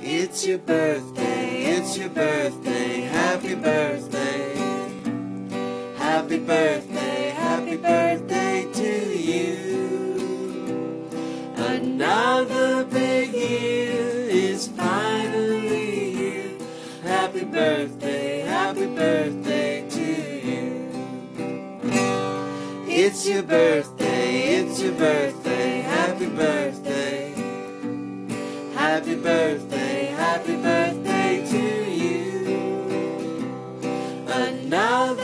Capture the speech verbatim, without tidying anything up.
It's your birthday, it's your birthday, happy birthday. Happy birthday, happy birthday to you. Another big year is finally here. Happy birthday, happy birthday to you. It's your birthday, it's your birthday, happy birthday. Happy birthday, happy birthday to you. Another